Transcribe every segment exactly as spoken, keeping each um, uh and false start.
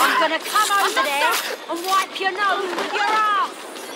I'm gonna come over there and wipe your nose with your ass!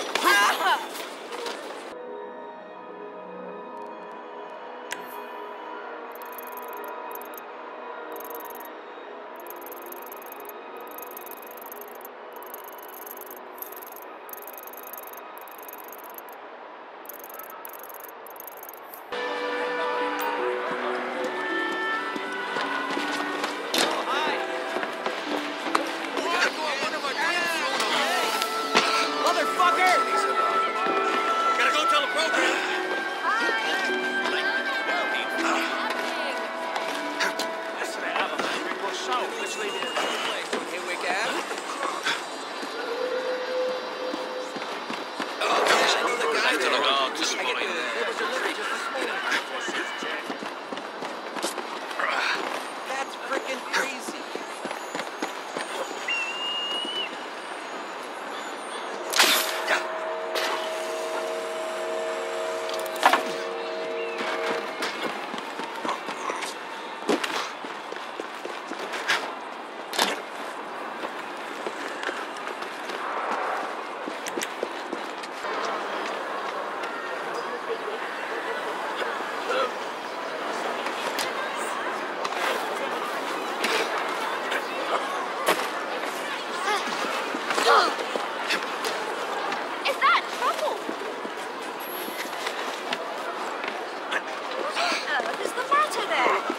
That's freaking crazy. Is that trouble? What on earth is the matter there?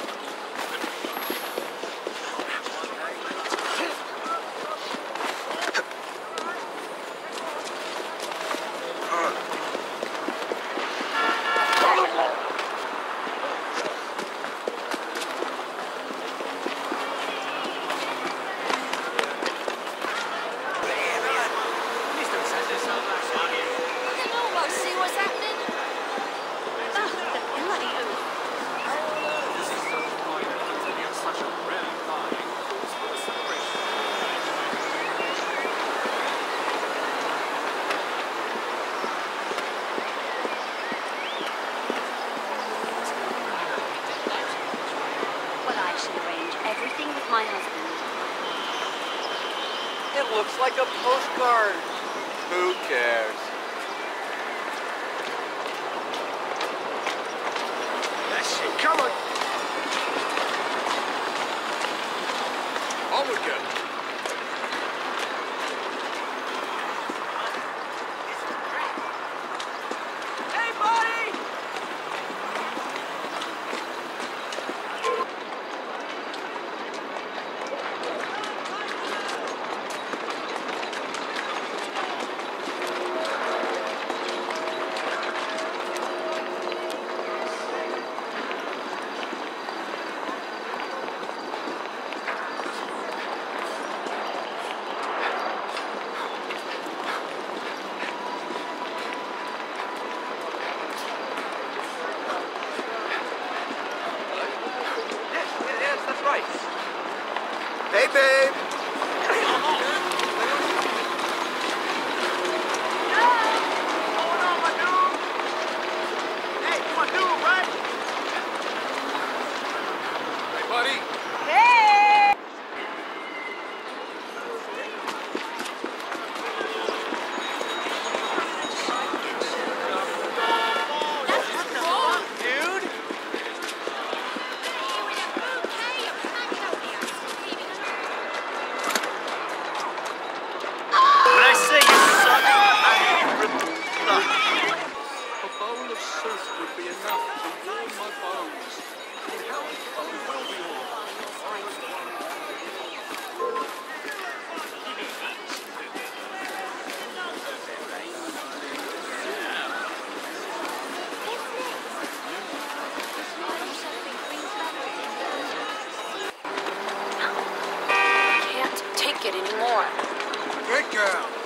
See what's happening? Ugh, the bloody oof. Well, I should arrange everything with my husband. It looks like a postcard. Who cares? Come on! On we go. Hey, buddy! Hey, babe. Hey, buddy. Hey! Dude. A bowl of soup would be enough to warm my bones. And how cold will be all? Can't take it anymore. Good girl.